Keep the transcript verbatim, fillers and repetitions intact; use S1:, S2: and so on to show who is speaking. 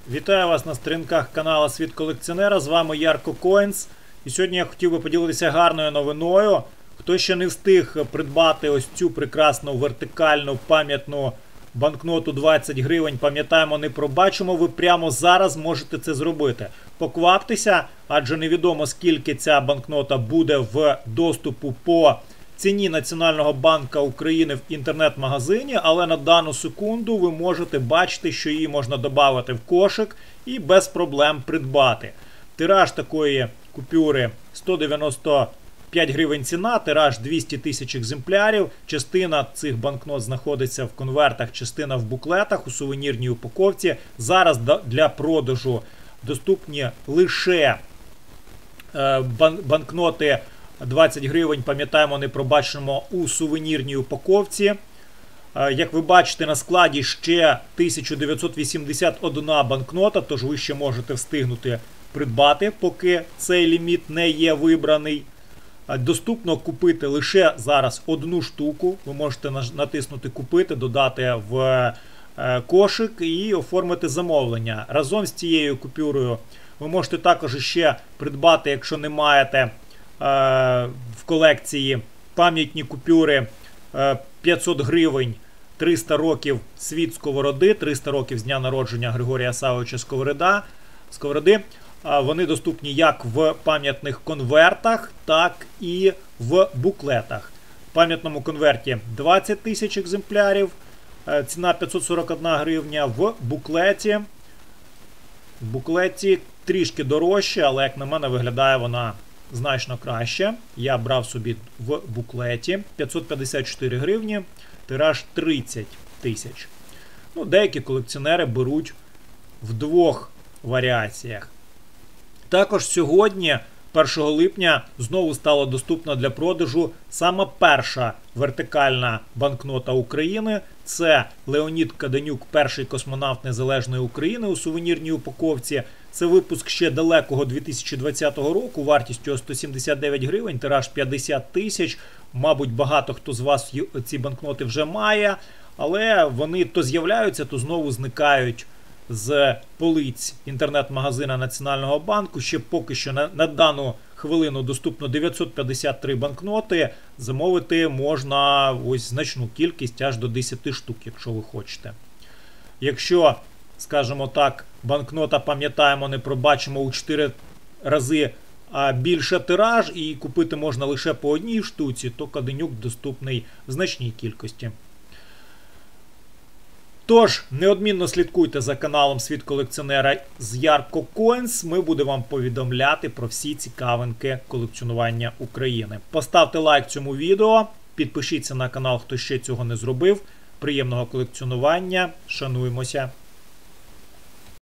S1: Вітаю вас на сторінках каналу Світ колекціонера. З вами Ярко Коїнс. І сьогодні я хотів би поділитися гарною новиною. Хто ще не встиг придбати ось цю прекрасну вертикальну пам'ятну банкноту двадцять гривень, пам'ятаємо, не пробачимо, ви прямо зараз можете це зробити. Покваптеся, адже невідомо скільки ця банкнота буде в доступу по ціні Національного банку України в інтернет-магазині, але на дану секунду ви можете бачити, що її можна додати в кошик і без проблем придбати. Тираж такої купюри сто дев'яносто п'ять гривень ціна, тираж двісті тисяч екземплярів. Частина цих банкнот знаходиться в конвертах, частина в буклетах, у сувенірній упаковці. Зараз для продажу доступні лише банкноти двадцять гривень, пам'ятаємо, не пробачимо, у сувенірній упаковці. Як ви бачите, на складі ще тисяча дев'ятсот вісімдесят одна банкнота, тож ви ще можете встигнути придбати, поки цей ліміт не є вибраний. Доступно купити лише зараз одну штуку. Ви можете натиснути «Купити», додати в кошик і оформити замовлення. Разом з цією купюрою ви можете також ще придбати, якщо не маєте в колекції, пам'ятні купюри п'ятсот гривень, триста років світ Сковороди, триста років з дня народження Григорія Савовича Сковорода, Сковороди. Вони доступні як в пам'ятних конвертах, так і в буклетах. В пам'ятному конверті двадцять тисяч екземплярів, ціна п'ятсот сорок одна гривня, в буклеті, в буклеті трішки дорожче, але, як на мене, виглядає вона значно краще. Я брав собі в буклеті, п'ятсот п'ятдесят чотири гривні, тираж тридцять тисяч. Ну, деякі колекціонери беруть в двох варіаціях. Також сьогодні, першого липня, знову стала доступна для продажу саме перша вертикальна банкнота України. Це Леонід Каденюк, перший космонавт Незалежної України, у сувенірній упаковці. Це випуск ще далекого дві тисячі двадцятого року, вартістю сто сімдесят дев'ять гривень, тираж п'ятдесят тисяч. Мабуть, багато хто з вас ці банкноти вже має, але вони то з'являються, то знову зникають з полиць інтернет-магазина Національного банку. Ще поки що на, на дану хвилину доступно дев'ятсот п'ятдесят три банкноти. Замовити можна ось значну кількість, аж до десяти штук, якщо ви хочете. Якщо, скажімо так, банкнота, пам'ятаємо, не пробачимо, у чотири рази більше тираж і купити можна лише по одній штуці, то Каденюк доступний в значній кількості. Тож, неодмінно слідкуйте за каналом Світ колекціонера з Ярко Коїнс. Ми будемо вам повідомляти про всі цікавинки колекціонування України. Поставте лайк цьому відео, підпишіться на канал, хто ще цього не зробив. Приємного колекціонування, шануємося!